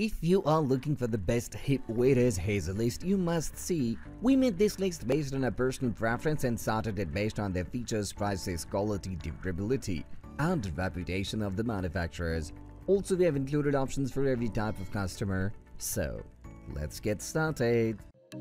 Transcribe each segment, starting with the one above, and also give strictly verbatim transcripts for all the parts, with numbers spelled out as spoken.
If you are looking for the best hip waders haze list you must see, we made this list based on a personal preference and sorted it based on their features, prices, quality, durability, and reputation of the manufacturers. Also, we have included options for every type of customer. So, let's get started.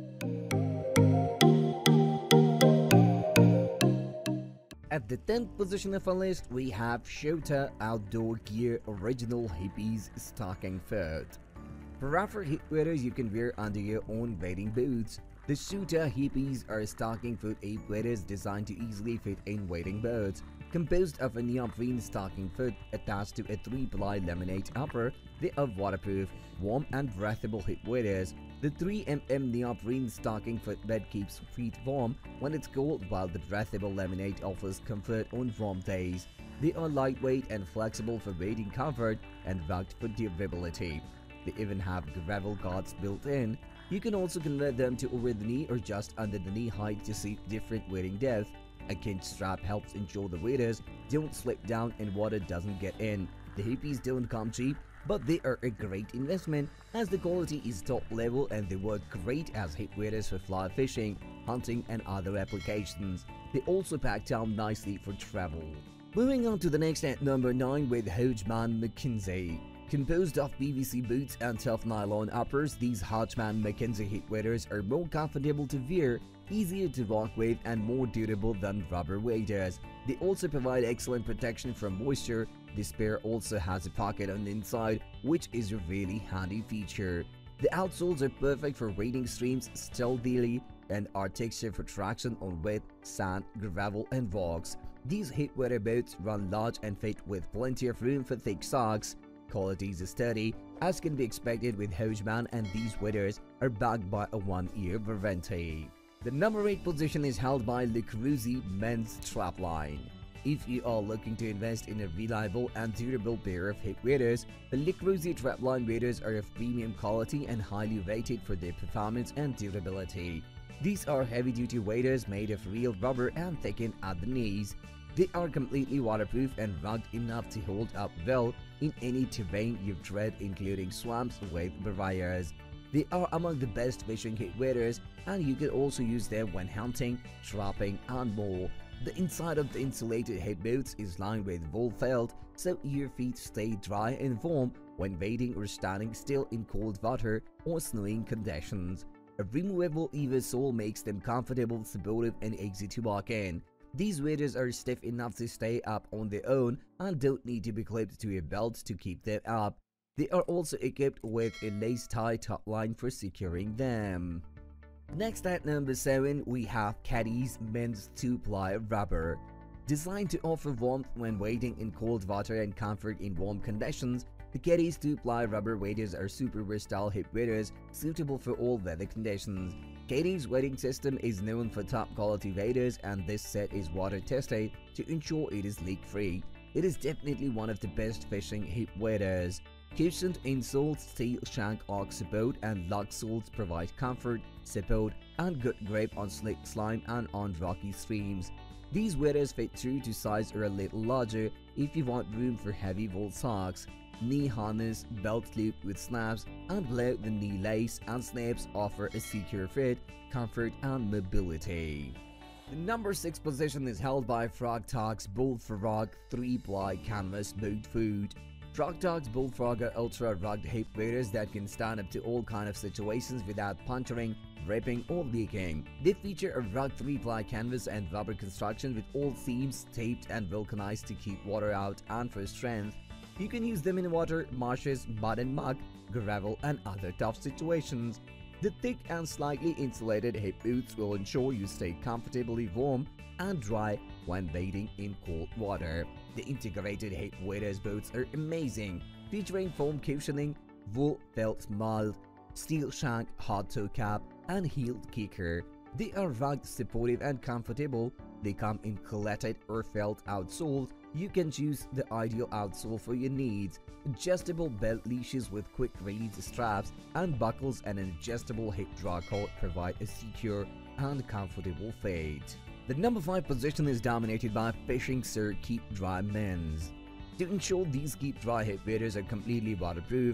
At the tenth position of our list, we have Chota Outdoor Gear Original Hippies Stockingfoot. For rougher hip waders you can wear under your own wading boots, the Chota Hippies are Stockingfoot hip waders designed to easily fit in wading boats. Composed of a neoprene stocking foot attached to a three-ply laminate upper, they are waterproof, warm and breathable hip waders. The three millimeter neoprene stocking foot bed keeps feet warm when it's cold, while the breathable laminate offers comfort on warm days. They are lightweight and flexible for wading comfort and rugged for durability. They even have gravel guards built in. You can also convert them to over the knee or just under the knee height to suit different wading depth. A kinch strap helps ensure the waders don't slip down and water doesn't get in. The Hippies don't come cheap, but they are a great investment as the quality is top level and they work great as hip waders for fly fishing, hunting and other applications. They also pack down nicely for travel. Moving on to the next at number nine with Hodgman Mackenzie. Composed of P V C boots and tough nylon uppers, these Hodgman Mackenzie hip waders are more comfortable to wear, easier to walk with, and more durable than rubber waders. They also provide excellent protection from moisture. This pair also has a pocket on the inside, which is a really handy feature. The outsoles are perfect for wading streams stealthily and are textured for traction on wet, sand, gravel, and rocks. These hip wader boats run large and fit with plenty of room for thick socks. Quality is sturdy, as can be expected with Hodgman, and these waders are backed by a one-year warranty. The number eight position is held by Lacrosse Men's Trapline. If you are looking to invest in a reliable and durable pair of hip waders, the Lacrosse Trapline waders are of premium quality and highly rated for their performance and durability. These are heavy-duty waders made of real rubber and thickened at the knees. They are completely waterproof and rugged enough to hold up well in any terrain you tread, including swamps with barriers. They are among the best fishing hip waders, and you can also use them when hunting, trapping, and more. The inside of the insulated hip boots is lined with wool felt, so your feet stay dry and warm when wading or standing still in cold water or snowing conditions. A removable Evo sole makes them comfortable, supportive, and easy to walk in. These waders are stiff enough to stay up on their own and don't need to be clipped to a belt to keep them up. They are also equipped with a lace-tie top line for securing them. Next at number seven, we have Caddis Men's two-ply Rubber. Designed to offer warmth when wading in cold water and comfort in warm conditions, the Caddis two-ply rubber waders are super versatile hip waders suitable for all weather conditions. Caddis' wading system is known for top quality waders, and this set is water tested to ensure it is leak-free. It is definitely one of the best fishing hip waders. Cushioned insoles, steel shank arch support, and lug soles provide comfort, support, and good grip on slick slime and on rocky streams. These waders fit true to size or a little larger if you want room for heavy wool socks. Knee harness, belt loop with snaps, and below the knee lace and snaps offer a secure fit, comfort, and mobility. The number six position is held by Frogg Toggs Bullfrog three-ply Canvas Bootfoot. Frogg Toggs Bullfrog are ultra-rugged hip waders that can stand up to all kinds of situations without puncturing, ripping, or leaking. They feature a rugged three-ply canvas and rubber construction with all seams taped and vulcanized to keep water out and for strength. You can use them in water, marshes, mud and muck, gravel, and other tough situations. The thick and slightly insulated hip boots will ensure you stay comfortably warm and dry when wading in cold water. The integrated hip waders boots are amazing, featuring foam cushioning, wool felt mold, steel shank hard toe cap, and heeled kicker. They are rugged, supportive, and comfortable. They come in colletted or felt outsoles. You can choose the ideal outsole for your needs. Adjustable belt leashes with quick release straps and buckles and an adjustable hip drawcord provide a secure and comfortable fit. The number five position is dominated by FishingSir KeepDry Men's. To ensure these KeepDry hip waders are completely waterproof,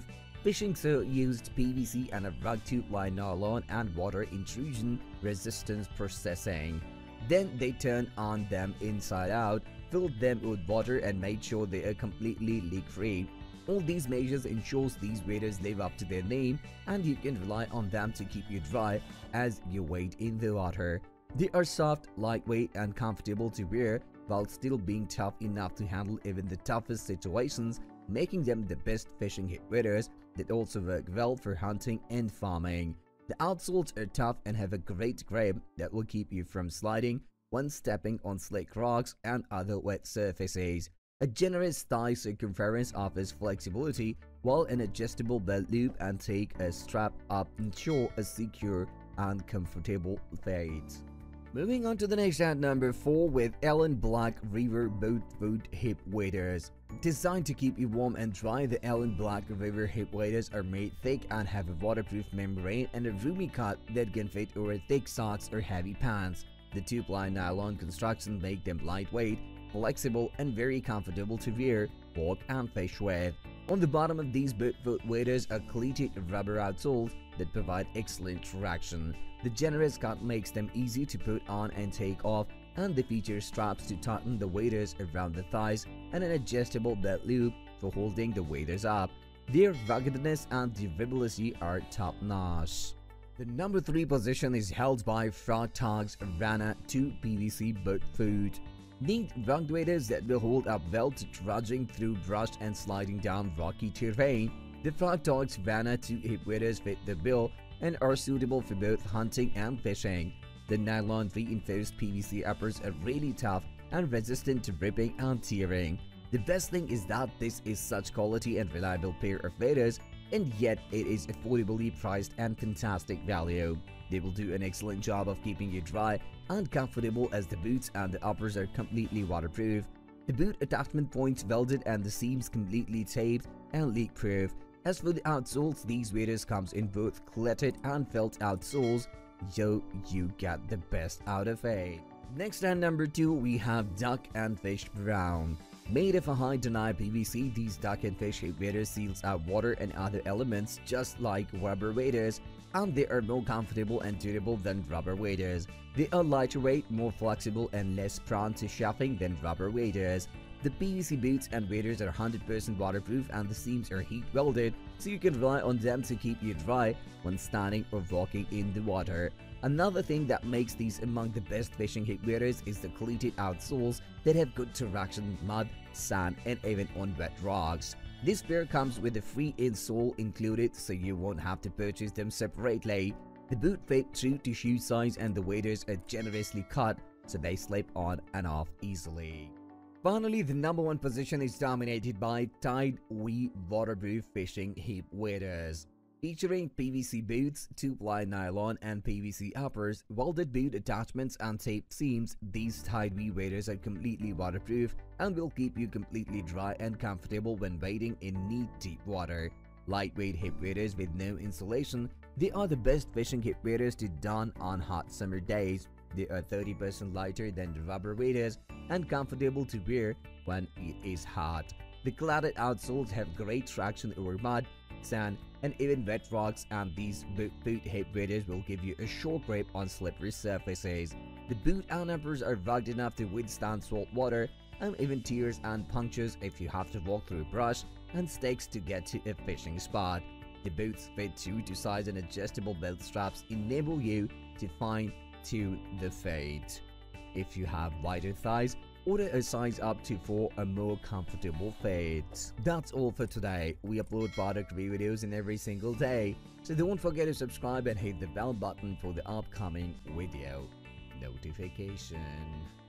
FishingSir used P V C and a rug tube-line nylon and water intrusion resistance processing. Then they turned on them inside out, filled them with water and made sure they are completely leak-free. All these measures ensures these waders live up to their name and you can rely on them to keep you dry as you wade in the water. They are soft, lightweight and comfortable to wear while still being tough enough to handle even the toughest situations, making them the best fishing hip waders that also work well for hunting and farming. The outsoles are tough and have a great grip that will keep you from sliding when stepping on slick rocks and other wet surfaces. A generous thigh circumference offers flexibility, while an adjustable belt loop and take a strap up ensure a secure and comfortable fade. Moving on to the next at number four with Allen Black River Bootfoot Hip Waders. Designed to keep you warm and dry, the Allen Black River Hip Waders are made thick and have a waterproof membrane and a roomy cut that can fit over thick socks or heavy pants. The tube-line nylon construction make them lightweight, flexible and very comfortable to wear, walk and fish with. On the bottom of these Bootfoot waders are cleated rubber outsoles that provide excellent traction. The generous cut makes them easy to put on and take off, and they feature straps to tighten the waders around the thighs and an adjustable belt loop for holding the waders up. Their ruggedness and durability are top-notch. The number three position is held by Frogg Toggs Rana two P V C Bootfoot. Neat rugged waders that will hold up well to trudging through brush and sliding down rocky terrain. The Frogg Toggs Rana two hip waders fit the bill and are suitable for both hunting and fishing. The nylon reinforced P V C uppers are really tough and resistant to ripping and tearing. The best thing is that this is such quality and reliable pair of waders, and yet it is affordably priced and fantastic value. They will do an excellent job of keeping you dry and comfortable as the boots and the uppers are completely waterproof. The boot attachment points welded and the seams completely taped and leak-proof. As for the outsoles, these waders comes in both cletted and felt outsoles, so you get the best out of it. Next at number two, we have Duck and Fish Brown. Made of a high-deny P V C, these duck and fish hip waders seals out water and other elements just like rubber waders, and they are more comfortable and durable than rubber waders. They are lighter weight, more flexible and less prone to shuffling than rubber waders. The P V C boots and waders are one hundred percent waterproof and the seams are heat welded, so you can rely on them to keep you dry when standing or walking in the water. Another thing that makes these among the best fishing hip waders is the cleated outsoles that have good traction in mud, sand and even on wet rocks. This pair comes with a free insole included, so you won't have to purchase them separately. The boot fit true to shoe size and the waders are generously cut so they slip on and off easily. Finally, the number one position is dominated by TideWe waterproof fishing hip waders. Featuring P V C boots, two-ply nylon and P V C uppers, welded boot attachments and taped seams, these TideWe waders are completely waterproof and will keep you completely dry and comfortable when wading in knee deep water. Lightweight hip waders with no insulation, they are the best fishing hip waders to don on hot summer days. They are thirty percent lighter than the rubber waders and comfortable to wear when it is hot. The cladded outsoles have great traction over mud, sand and even wet rocks, and these boot hip waders will give you a short grip on slippery surfaces. The boot and uppers are rugged enough to withstand salt water and even tears and punctures if you have to walk through brush and sticks to get to a fishing spot. The boots fit true to size and adjustable belt straps enable you to fine tune the fade. If you have wider thighs, order a size up to for a more comfortable fit. That's all for today. We upload product review videos in every single day, so don't forget to subscribe and hit the bell button for the upcoming video notification.